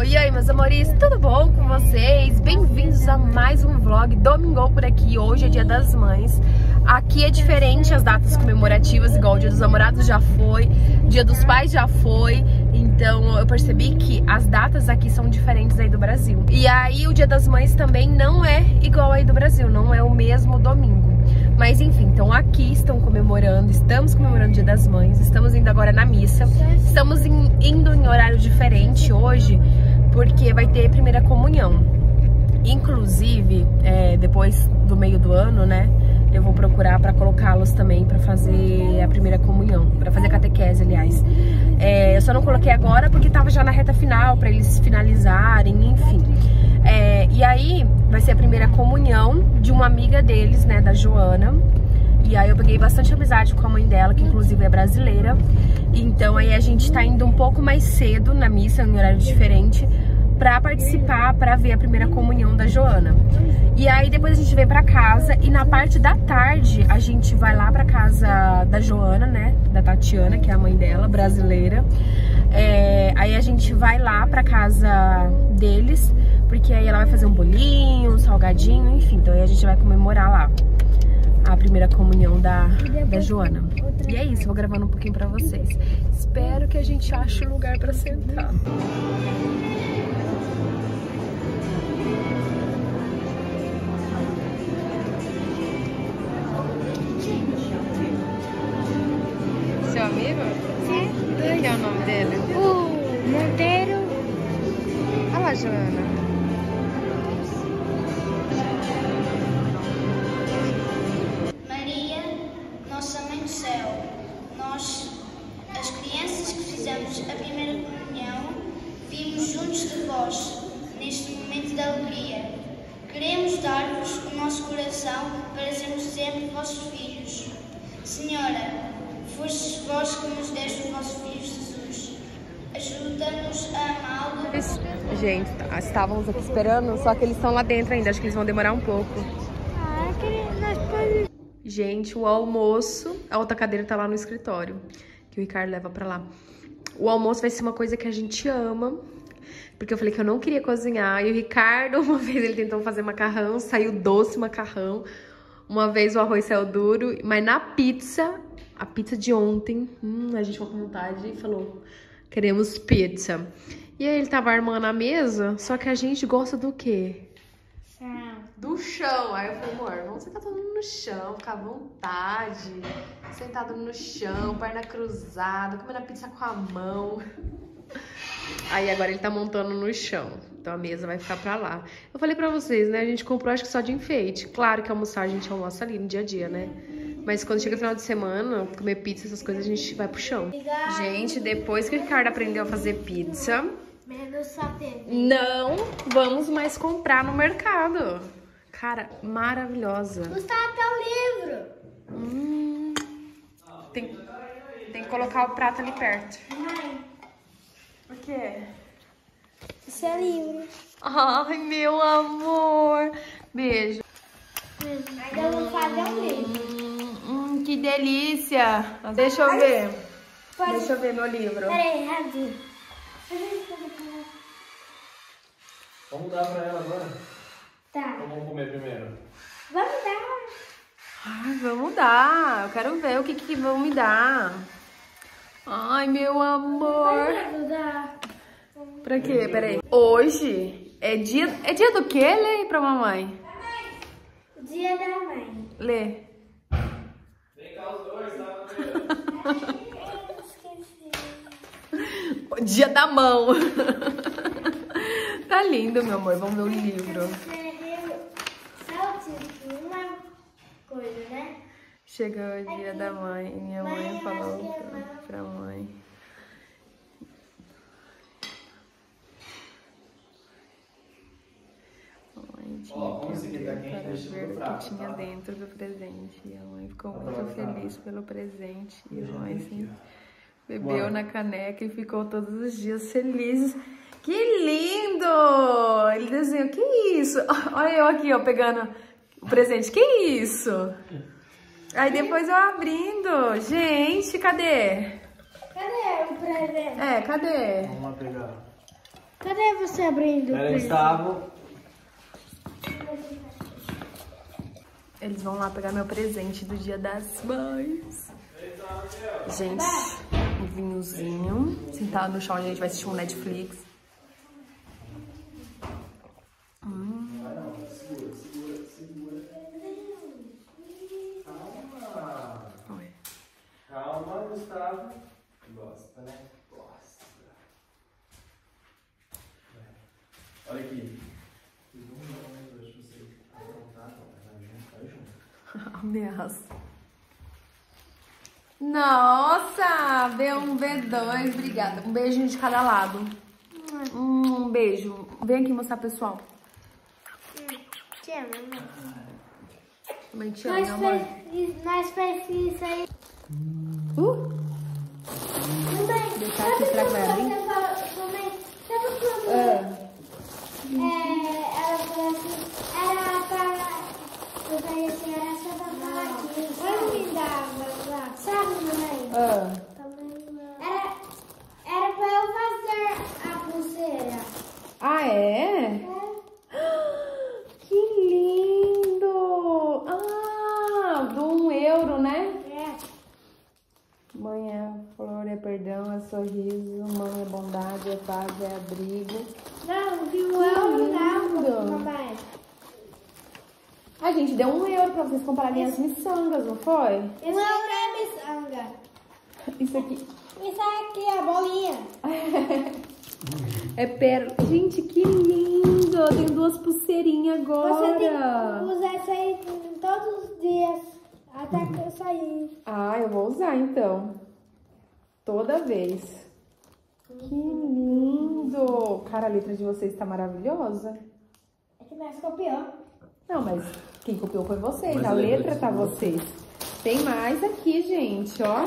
E aí, meus amores, tudo bom com vocês? Bem-vindos a mais um vlog Domingão por aqui. Hoje é Dia das Mães. Aqui é diferente as datas comemorativas, igual o Dia dos Namorados já foi, Dia dos Pais já foi. Então eu percebi que as datas aqui são diferentes aí do Brasil. E aí o Dia das Mães também não é igual aí do Brasil, não é o mesmo domingo. Mas enfim, então aqui estamos comemorando o Dia das Mães, estamos indo agora na missa. Estamos indo em horário diferente hoje, porque vai ter primeira comunhão. Inclusive, depois do meio do ano, né, eu vou procurar para colocá-los também para fazer a primeira comunhão, para fazer a catequese, aliás. Eu só não coloquei agora porque tava já na reta final, para eles finalizarem, enfim. E aí vai ser a primeira comunhão de uma amiga deles, né, da Joana. E aí eu peguei bastante amizade com a mãe dela, que inclusive é brasileira. Então aí a gente tá indo um pouco mais cedo na missa, em horário diferente, pra participar, pra ver a primeira comunhão da Joana. E aí depois a gente vem pra casa e na parte da tarde a gente vai lá pra casa da Joana, né, da Tatiana, que é a mãe dela, brasileira. Aí a gente vai lá pra casa deles, porque aí ela vai fazer um bolinho, um salgadinho, enfim. Então aí a gente vai comemorar lá a primeira comunhão da Joana. E é isso, vou gravando um pouquinho pra vocês. Espero que a gente ache um lugar pra sentar. Seu amigo? Sim. Qual é o nome dele? O Monteiro. Olha lá, Joana. Maria, nossa Mãe do Céu, nós, as crianças que fizemos a primeira comunhão, vimos juntos de vós, neste momento de alegria. Queremos dar-vos o nosso coração para sermos sempre vossos filhos. Senhora, fostes vós que nos deste o vosso Filho Jesus. Ajuda-nos a amá-lo. Gente, estávamos aqui esperando, só que eles estão lá dentro ainda. Acho que eles vão demorar um pouco. Gente, o almoço... A outra cadeira tá lá no escritório, que o Ricardo leva pra lá. O almoço vai ser uma coisa que a gente ama, porque eu falei que eu não queria cozinhar. E o Ricardo, uma vez ele tentou fazer macarrão, saiu doce macarrão. Uma vez o arroz saiu duro, mas na pizza... A pizza de ontem, a gente ficou com vontade e falou, queremos pizza. E aí ele tava armando a mesa, só que a gente gosta do quê? Do chão. Aí eu falei, amor, vamos sentar todo mundo no chão, ficar à vontade. Sentado no chão, perna cruzada, comendo a pizza com a mão. Aí agora ele tá montando no chão, então a mesa vai ficar pra lá. Eu falei pra vocês, né, a gente comprou acho que só de enfeite. Claro que almoçar a gente almoça ali no dia a dia, né? Mas quando chega o final de semana, comer pizza, essas coisas, a gente vai pro chão. Gente, depois que o Ricardo aprendeu a fazer pizza, não vamos mais comprar no mercado. Cara, maravilhosa. Gustavo, até o livro. Tem que colocar o prato ali perto. Mãe, Por quê? isso é livro. Ai, meu amor. Beijo. Ainda vou fazer um livro. Que delícia. Deixa eu ver. Deixa eu ver meu livro. Peraí, rapidinho. Vamos dar pra ela agora? Tá. Ou vamos comer primeiro? Vamos dar. Ai, vamos dar. Eu quero ver o que vão me dar. Ai, meu amor. Vamos dar. Pra quê? Peraí. Hoje é dia do quê? Lê aí pra mamãe. Dia da Mãe. Lê. Vem cá os dois, tá? Eu esqueci. O dia da mão. Tá lindo, meu amor. Vamos ver o livro. Só uma coisa, né? Chegou o dia da mãe. Minha mãe falou pra mãe. Vamos seguir daqui, Para deixa ver no o prato, que tinha tá? dentro do presente. E a mãe ficou muito feliz pelo presente. E a mãe assim, bebeu na caneca e ficou todos os dias feliz. Que lindo! Ele desenhou, que isso? Olha eu aqui, ó, pegando o presente. Que isso? Aí depois eu abrindo. Gente, cadê? Cadê o presente? Cadê? Vamos lá pegar. Cadê você abrindo? Pera aí, Gustavo. Eles vão lá pegar meu presente do Dia das Mães. Gente, um vinhozinho. Sentado no chão, a gente vai assistir um Netflix. Calma, Gustavo. Gosta, né? Gosta. Olha aqui. Ameaça. Nossa! B1, B2, obrigada. Um beijinho de cada lado. Um beijo. Vem aqui mostrar, pessoal. Te amo, amor. Também te amo, amor. Nós precisamos isso aí. Deixar aqui, será que vai abrir? Ela falou assim, era pra... Eu falei assim, era só pra falar aqui. Pode me dar, sabe, mãe? Era pra eu fazer a pulseira. Ah, é? Que lindo! Ah, do €1, né? Mãe é flor, é perdão, é sorriso. Mãe é bondade, é paz, é abrigo. Não, de €1 não, papai. A gente deu €1 pra vocês comprarem as miçangas, não foi? Isso aqui é miçanga. Isso aqui Isso aqui é a bolinha. é pérola. Gente, que lindo! Eu tenho 2 pulseirinhas agora. Você tem que usar isso aí todos os dias, até que eu sair. Ah, eu vou usar então. Toda vez. Que lindo! Cara, a letra de vocês tá maravilhosa. É que nós copiamos. Não, mas quem copiou foi vocês. Mas a a letra letra tá de vocês. Tem mais aqui, gente, ó.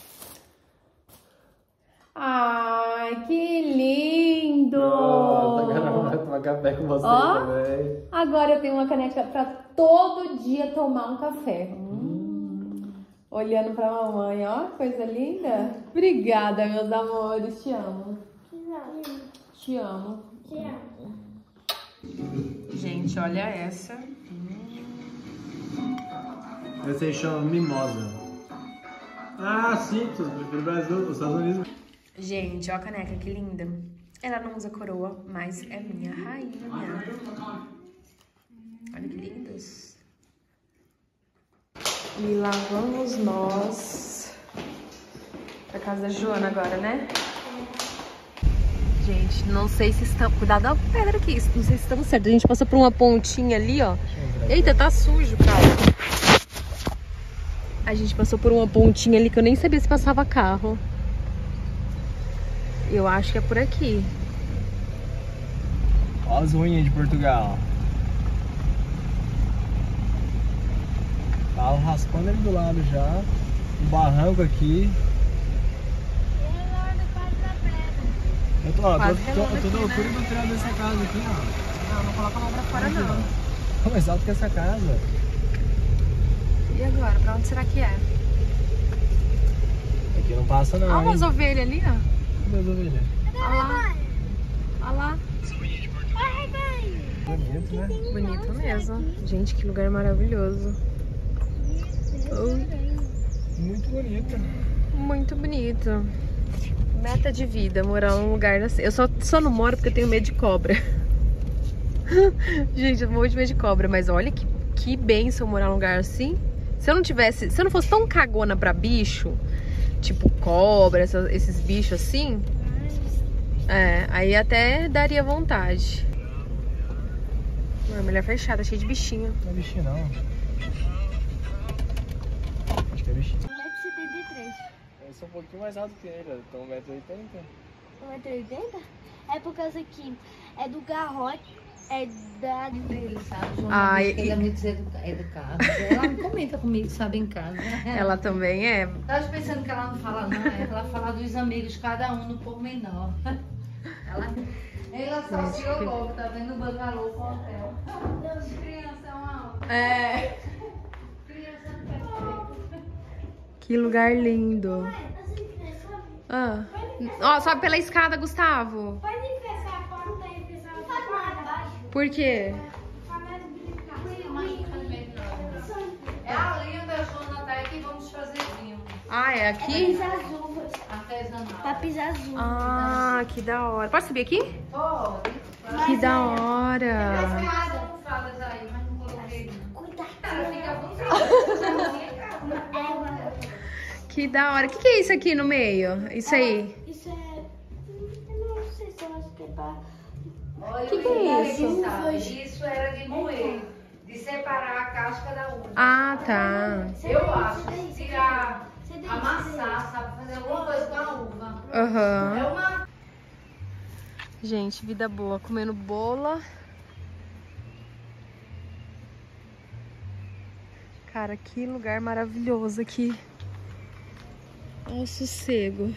Ai, que lindo! Agora vai tomar café com você também. Agora eu tenho uma caneca pra todo dia tomar um café. Olhando pra mamãe, ó, coisa linda. Obrigada, meus amores, te amo. Te amo. Te amo. Gente, olha essa. Esse aí chama mimosa. Ah, sim, tu prefere o Brasil, os Estados Unidos. Gente, ó a caneca, que linda. Ela não usa coroa, mas é minha rainha. Olha que lindas. E lá vamos nós pra casa da Joana agora, né? Gente, não sei se estamos... Cuidado da pedra aqui. Não sei se estamos certos. A gente passou por uma pontinha ali, ó. Eita, tá sujo, cara. A gente passou por uma pontinha ali que eu nem sabia se passava carro. Eu acho que é por aqui. Olha as ruínas de Portugal. Tava raspando ele do lado já. Um barranco aqui. Eu tô na altura do telhado dessa casa aqui, ó. Não, não coloca a mão pra fora, não. Tá mais alto que essa casa. E agora? Pra onde será que é? Aqui não passa não, Olha hein? umas ovelhas ali, ó. Cadê as ovelhas? Olha lá. Olha lá. Bonito, né? Bonito mesmo. Gente, que lugar maravilhoso. Muito bonito. Muito bonito. Meta de vida, morar num lugar assim. Eu só não moro porque eu tenho medo de cobra. Gente, eu morro de medo de cobra. Mas olha que bênção morar num lugar assim. Se eu não fosse tão cagona pra bicho, tipo cobra, esses bichos assim, aí até daria vontade. Melhor fechada, cheio de bichinho. Não é bichinho não. Acho que é bichinho. 1,73 m. Eu sou um pouquinho mais alto que ele, eu tô 1,80 m. 1,80 m? É por causa que é do garrote, é da... Ele sabe, João, Ai, ele é muito educado. Ela não comenta comigo, sabe, em casa. Ela também é. Tava pensando que ela não fala, não. Ela fala dos amigos, cada um no pormenor. Ela associou logo, tá vendo o bangalô com o hotel. Criança é uma... Criança perfeita. Que lugar lindo. Ó, sobe pela escada, Gustavo. Pode fechar a porta Por quê? É ali onde a Joana tá aqui, vamos fazer vinho. Ah, é aqui? Artesanal. Pra pisar azul. Ah, que da hora. Pode subir aqui? Pode. Que da hora. Falas aí, mas não coloquei. Cuidado. Fica à vontade. Que da hora. O que é isso aqui no meio? Isso aí? Isso é... Eu não sei se eu acho que é pra... Olha, Que é isso? Isso era de moer, de separar a casca da uva. Ah, tá. Eu acho, tirar, amassar, sabe? Fazer alguma coisa com a uva. Aham. É uma... Gente, vida boa. Comendo bola. Cara, que lugar maravilhoso aqui. Olha o sossego.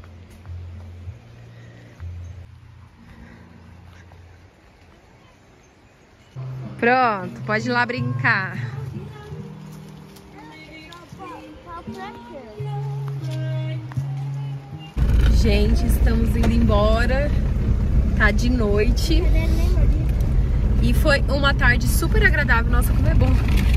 Pronto, pode ir lá brincar. Gente, estamos indo embora. Tá de noite. E foi uma tarde super agradável. Nossa, como é bom.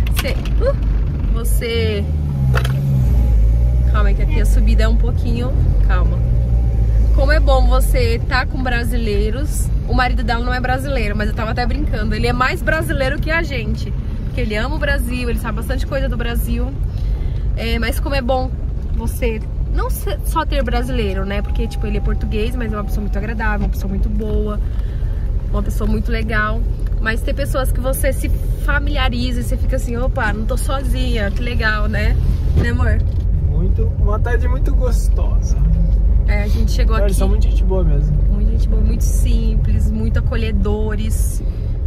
Você... Calma aí que aqui a subida é um pouquinho... Calma. Como é bom você tá com brasileiros. O marido dela não é brasileiro, mas eu tava até brincando. Ele é mais brasileiro que a gente. Porque ele ama o Brasil, ele sabe bastante coisa do Brasil. Mas como é bom você não só ter brasileiro, né? Porque, tipo, ele é português, mas é uma pessoa muito agradável, uma pessoa muito boa, uma pessoa muito legal. Mas ter pessoas que você se familiariza e você fica assim, opa, não tô sozinha, que legal, né? Né, amor? Uma tarde muito gostosa. A gente chegou aqui. Eles são muito gente boa mesmo. Muito gente boa, muito simples, muito acolhedores.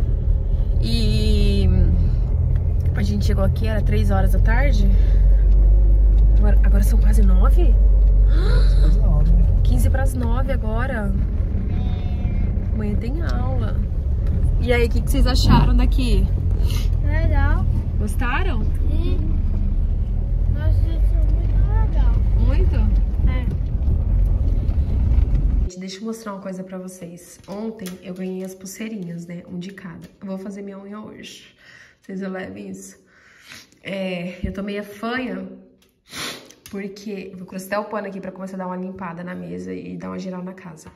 E a gente chegou aqui, era 3 horas da tarde. Agora são quase 9? 15 para as 9 agora. Amanhã tem aula. E aí, o que vocês acharam daqui? Legal. Gostaram? Nossa, isso é muito legal. Muito? Deixa eu mostrar uma coisa pra vocês. Ontem eu ganhei as pulseirinhas, né? Um de cada. Eu vou fazer minha unha hoje. Vocês levem isso. Eu tô meio fanha, porque... Vou cruzar o pano aqui pra começar a dar uma limpada na mesa e dar uma geral na casa.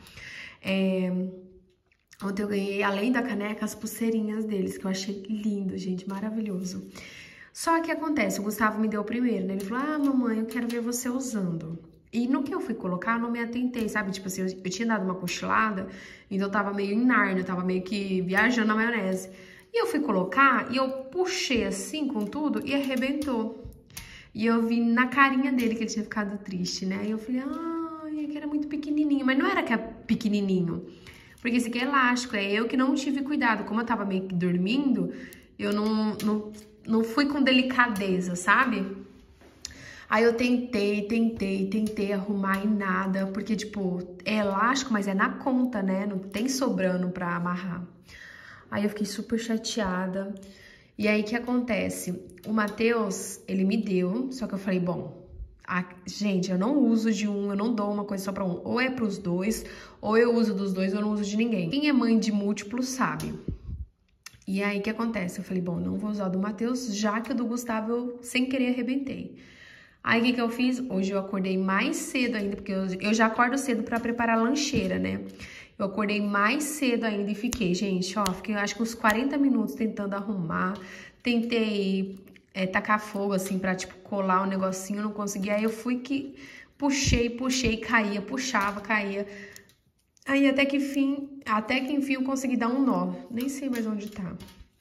Ontem eu ganhei, além da caneca, as pulseirinhas deles, que eu achei lindo, gente, maravilhoso. Só que acontece, o Gustavo me deu primeiro, né? Ele falou, ah, mamãe, eu quero ver você usando. E no que eu fui colocar, eu não me atentei, sabe? Tipo assim, eu tinha dado uma cochilada, então eu tava meio em Nárnia, eu tava meio que viajando na maionese. E eu fui colocar, e eu puxei assim com tudo, e arrebentou. E eu vi na carinha dele que ele tinha ficado triste, né? E eu falei, ai, que era muito pequenininho. Mas não era que é pequenininho, porque esse aqui é elástico, é eu que não tive cuidado. Como eu tava meio que dormindo, eu não fui com delicadeza, sabe? Aí eu tentei arrumar e nada, porque, tipo, é elástico, mas é na conta, né? Não tem sobrando pra amarrar. Aí eu fiquei super chateada. E aí, o que acontece? O Matheus, ele me deu, só que eu falei, bom, gente, eu não uso de um, eu não dou uma coisa só pra um. Ou é pros dois, ou eu uso dos dois, ou eu não uso de ninguém. Quem é mãe de múltiplos sabe. E aí, o que acontece? Eu falei, bom, não vou usar o do Matheus, já que o do Gustavo eu, sem querer, arrebentei. Aí, o que eu fiz? Hoje eu acordei mais cedo ainda, porque eu já acordo cedo pra preparar a lancheira, né? Eu acordei mais cedo ainda e fiquei, gente, ó, fiquei acho que uns 40 minutos tentando arrumar. Tentei tacar fogo, assim, pra, tipo, colar um negocinho, não consegui. Aí eu fui que puxei, caía, puxava, caía. Aí até que enfim eu consegui dar um nó. Nem sei mais onde tá.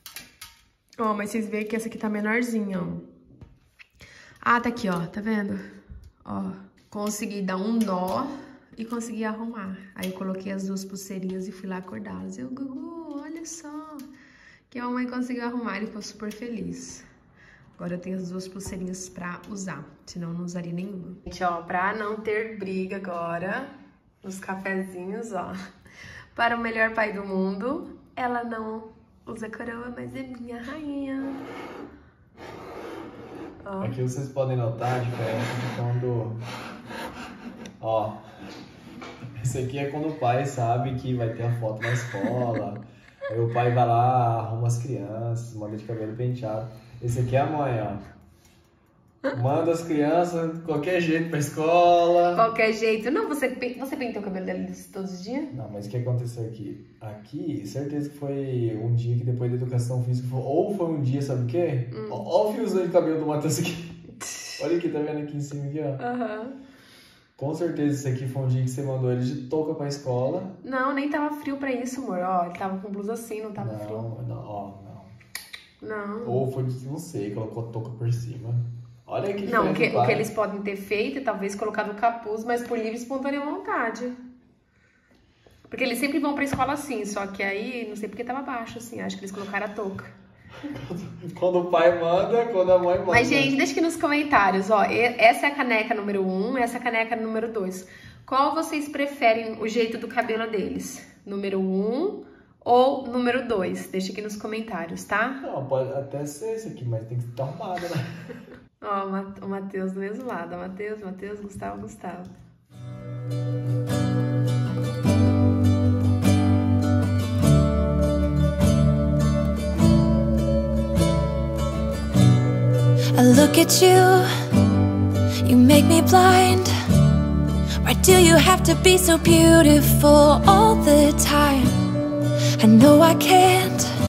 Ó, mas vocês veem que essa aqui tá menorzinha, ó. Ah, tá aqui, ó, tá vendo? Ó, consegui dar um nó e consegui arrumar. Aí eu coloquei as duas pulseirinhas e fui lá acordá-las. Eu, Gugu, olha só, que a mamãe conseguiu arrumar, ele ficou super feliz. Agora eu tenho as duas pulseirinhas pra usar, senão eu não usaria nenhuma. Gente, ó, pra não ter briga agora, os cafezinhos, ó. Para o melhor pai do mundo, ela não usa coroa, mas é minha rainha. Ó. Aqui vocês podem notar a diferença de quando... Ó, esse aqui é quando o pai sabe que vai ter a foto na escola, Aí o pai vai lá, arruma as crianças, manda de cabelo penteado. Esse aqui é a mãe, ó. Manda as crianças de qualquer jeito pra escola. Qualquer jeito. Não, você pinta o cabelo deles todos os dias? Não, mas o que aconteceu aqui? Aqui, certeza que foi um dia que depois da educação física, ou foi um dia, sabe o quê? Olha o fiozão de cabelo do Matheus aqui. Olha aqui, tá vendo aqui em cima aqui, ó? Aham. Com certeza esse aqui foi um dia que você mandou ele de touca pra escola. Não, nem tava frio pra isso, amor. Ó, ele tava com blusa assim, não tava frio. Não. Não. Ou foi, não sei, colocou a touca por cima. Olha que não, o que eles podem ter feito é talvez colocado o capuz, mas por livre e espontânea vontade. Porque eles sempre vão pra escola assim, só que aí, não sei porque tava baixo assim, acho que eles colocaram a touca. Quando o pai manda, quando a mãe manda. Mas, gente, deixa aqui nos comentários, ó, essa é a caneca número 1, essa é a caneca número 2. Qual vocês preferem o jeito do cabelo deles? Número 1 ou número 2? Deixa aqui nos comentários, tá? Não, pode até ser esse aqui, mas tem que estar arrumado, né? Ó, o Matheus do mesmo lado. Matheus, Gustavo. I look at you, you make me blind. Why do you have to be so beautiful all the time? I know I can't